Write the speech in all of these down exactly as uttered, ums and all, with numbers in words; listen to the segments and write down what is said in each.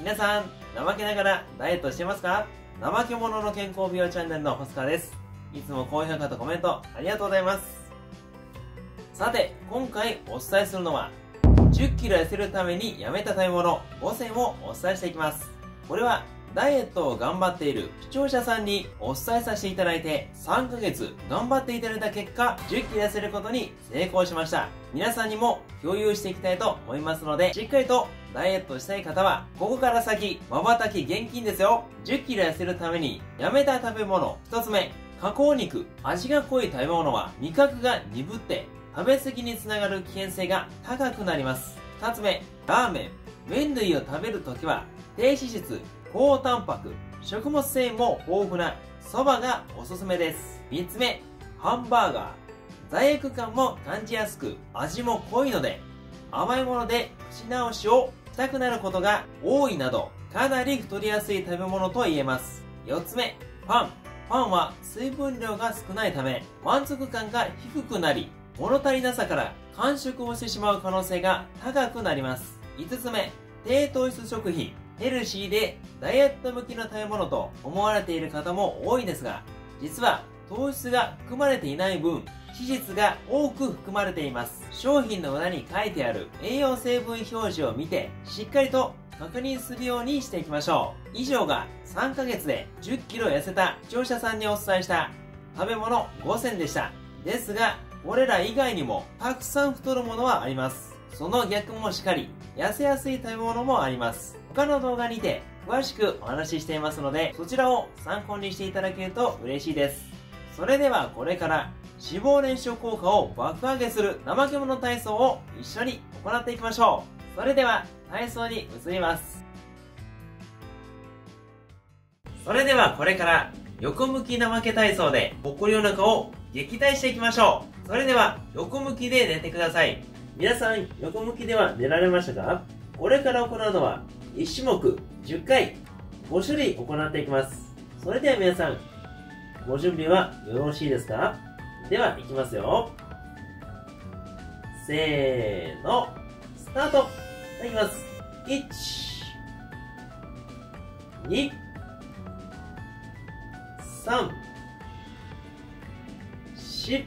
皆さん、怠けながらダイエットしてますか？怠け者の健康美容チャンネルの細川です。いつも高評価とコメントありがとうございます。さて、今回お伝えするのは、じゅっキロ痩せるためにやめた食べ物ごせんをお伝えしていきます。これは、ダイエットを頑張っている視聴者さんにお伝えさせていただいて、さんかげつ頑張っていただいた結果、じゅっキロ痩せることに成功しました。皆さんにも共有していきたいと思いますので、しっかりとダイエットしたい方は、ここから先、瞬き厳禁ですよ。じゅっキロ痩せるためにやめた食べ物、ひとつめ、加工肉、味が濃い食べ物は味覚が鈍って食べ過ぎにつながる危険性が高くなります。ふたつめ、ラーメン、麺類を食べるときは低脂質、高タンパク、食物繊維も豊富な蕎麦がおすすめです。みっつめ、ハンバーガー、罪悪感も感じやすく味も濃いので甘いもので口直しをしたくなることが多いなどかなり太りやすい食べ物と言えます。よっつめ、パン。パンは水分量が少ないため満足感が低くなり物足りなさから間食をしてしまう可能性が高くなります。いつつめ、低糖質食品。ヘルシーでダイエット向きの食べ物と思われている方も多いですが、実は糖質が含まれていない分、脂質が多く含まれています。商品の裏に書いてある栄養成分表示を見て、しっかりと確認するようにしていきましょう。以上がさんかげつでじゅっキロ痩せた視聴者さんにお伝えした食べ物ごせんでした。ですが、これら以外にもたくさん太るものはあります。その逆もしかり、痩せやすい食べ物もあります。他の動画にて詳しくお話ししていますので、そちらを参考にしていただけると嬉しいです。それではこれから脂肪燃焼効果を爆上げする怠け者体操を一緒に行っていきましょう。それでは体操に移ります。それではこれから横向き怠け体操でぽっこりお腹を撃退していきましょう。それでは横向きで寝てください。皆さん横向きでは寝られましたか？これから行うのはいち種目じゅっかいご種類行っていきます。それでは皆さんご準備はよろしいですか？では、いきますよ。せーの、スタート。いきます。いち、に、さん、よん、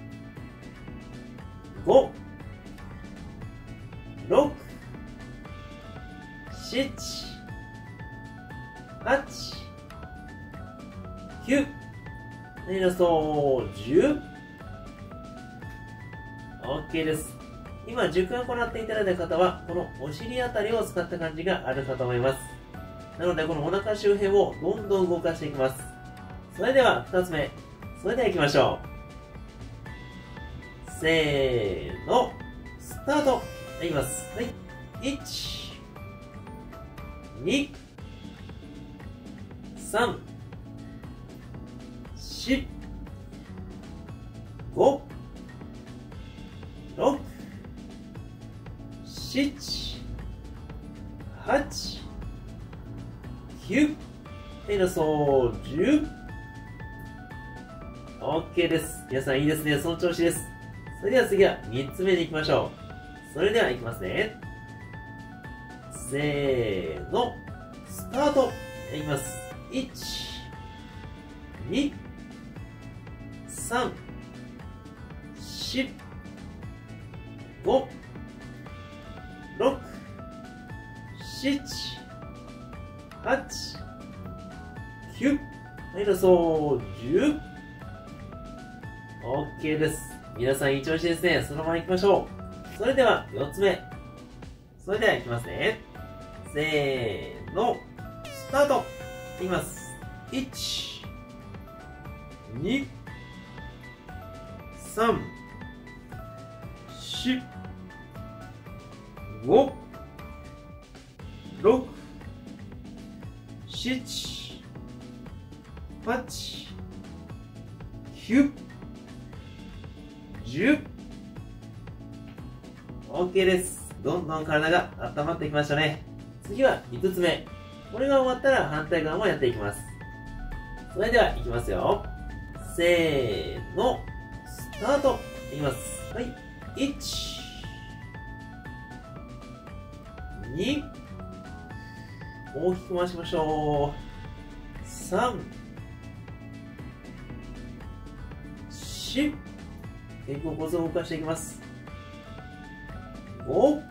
ご、ろく、しち、はち、きゅう、はい、ラスト、じゅう。OK です。今、じゅっかい行っていただいた方は、このお尻あたりを使った感じがあるかと思います。なので、このお腹周辺をどんどん動かしていきます。それでは、ふたつめ。それでは行きましょう。せーの、スタート。いきます。はい。いち、に、さん、よん、ご、ろく、しち、はち、きゅう、はい、ラスト、じゅう。OK です。皆さんいいですね。その調子です。それでは次はみっつめでいきましょう。それではいきますね。せーの、スタート。いきます。いち、に、さん、よん、ご、ろく、しち、はち、きゅう。はい、ラスト、じゅう。OK です。皆さんいい調子ですね。そのまま行きましょう。それではよっつめ。それでは行きますね。せーの、スタート。いきます。いち、に、さん、よん、ご、ろく、しち、はち、きゅう、じゅう。OK です。どんどん体が温まってきましたね。次はいつつめ。これが終わったら反対側もやっていきます。それでは、いきますよ。せーの、スタート。いきます。はい。いち、に、 大きく回しましょう。さん、よん、肩甲骨を動かしていきます。ご、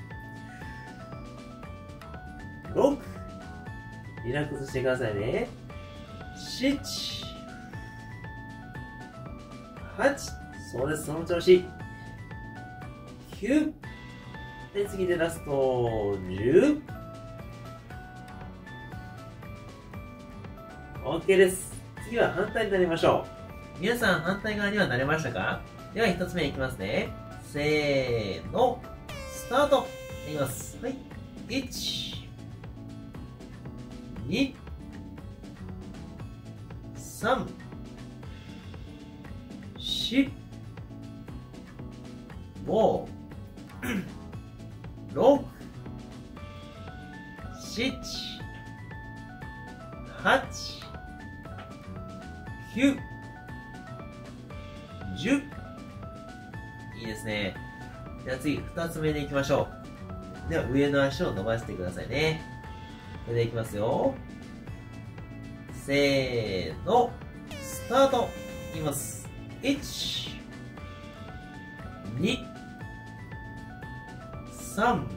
ろく、リラックスしてくださいね。しち、はち、そうです、その調子。きゅう、で、次でラスト、じゅう。OK です。次は反対になりましょう。皆さん反対側にはなれましたか？では一つ目いきますね。せーの、スタート。いきます。はい。いち、に、さん、し、ご、ろく、しち、はち、きゅう、じゅう。いいですね。では次、二つ目でいきましょう。では上の足を伸ばしてくださいね。それでいきますよ。せーの、スタート。いきます。いち、に、さん、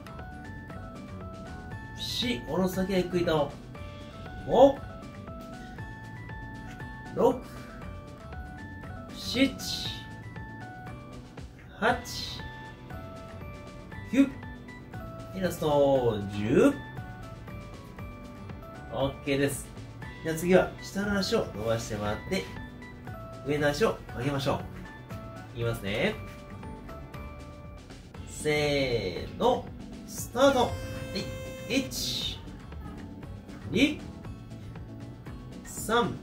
し、下ろすだけゆっくりと。ご、ろく、しち、はち、きゅう、ラストじゅう。OK です。では次は下の足を伸ばしてもらって、上の足を上げましょう。いきますね。せーの、スタート。はい、いち、に、さん、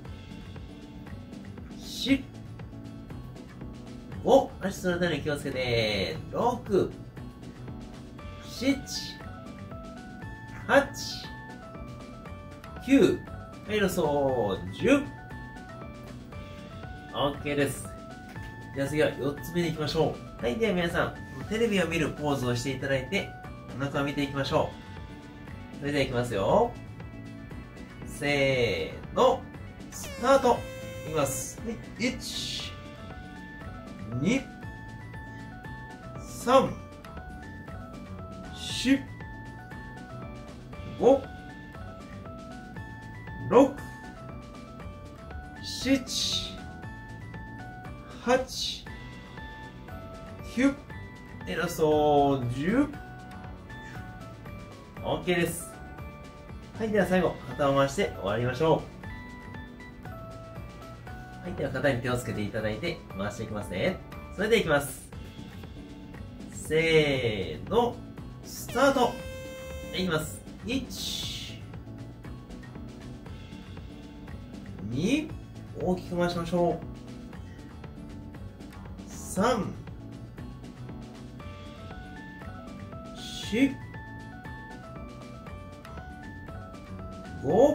し、ご、足そのために気をつけて、ろく、しち、はち、きゅう、はい、ラストじゅう。OK です。では次はよっつめでいきましょう。はい、では皆さん、テレビを見るポーズをしていただいて、お腹を見ていきましょう。それではいきますよ。せーの、スタート。いきます。はい、いち、に、さん、し、ご、ろく、しち、はち、きゅう、でラストじゅう。OK です。はい、では最後、肩を回して終わりましょう。はい、では肩に手をつけていただいて回していきますね。それでいきます。せーの、スタート。はい、いきます。いち、に、大きく回しましょう。さん、し、ご、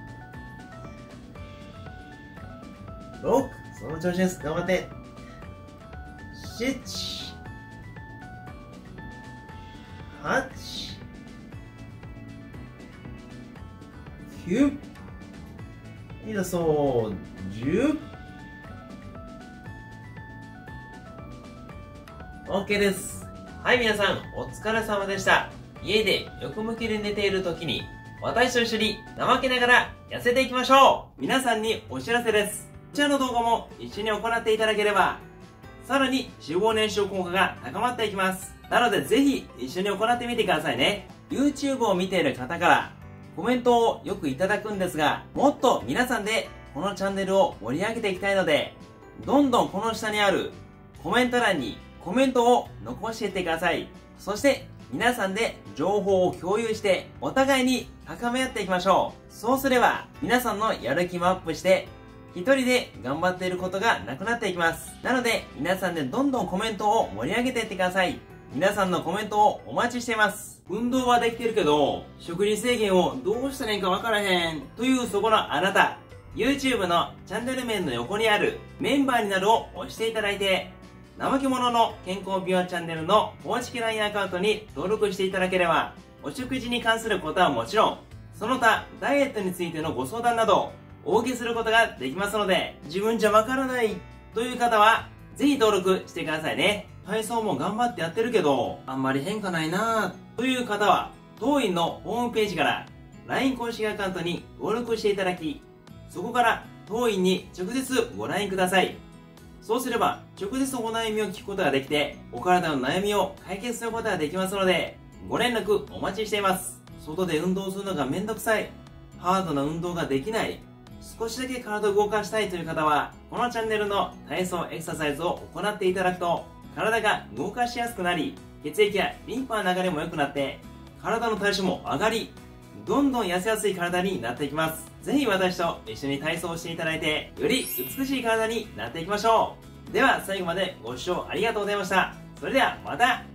ろく、その調子です。頑張って。しち、はち、きゅう、いいだそう、じゅう。OK です。はい、皆さん、お疲れ様でした。家で横向きで寝ている時に、私と一緒に怠けながら痩せていきましょう。皆さんにお知らせです。こちらの動画も一緒に行っていただければ、さらに脂肪燃焼効果が高まっていきます。なのでぜひ一緒に行ってみてくださいね。YouTube を見ている方からコメントをよくいただくんですが、もっと皆さんでこのチャンネルを盛り上げていきたいので、どんどんこの下にあるコメント欄にコメントを残していってください。そして皆さんで情報を共有してお互いに高め合っていきましょう。そうすれば皆さんのやる気もアップして一人で頑張っていることがなくなっていきます。なので皆さんでどんどんコメントを盛り上げていってください。皆さんのコメントをお待ちしています。運動はできてるけど食事制限をどうしたらいいかわからへんというそこのあなた、 YouTube のチャンネル名の横にあるメンバーになるを押していただいて、怠け者の健康美容チャンネルの公式 ライン アカウントに登録していただければ、お食事に関することはもちろん、 その他、ダイエットについてのご相談など、お受けすることができますので、自分じゃわからないという方は、ぜひ登録してくださいね。体操も頑張ってやってるけど、あんまり変化ないなぁという方は、当院のホームページから ライン 公式アカウントに登録していただき、そこから当院に直接ご ライン ください。そうすれば、直接お悩みを聞くことができて、お体の悩みを解決することができますので、ご連絡お待ちしています。外で運動するのがめんどくさい、ハードな運動ができない、少しだけ体を動かしたいという方は、このチャンネルの体操エクササイズを行っていただくと、体が動かしやすくなり、血液やリンパの流れも良くなって、体の代謝も上がり、どんどん痩せやすい体になっていきます。ぜひ私と一緒に体操をしていただいて、より美しい体になっていきましょう。では最後までご視聴ありがとうございました。それではまた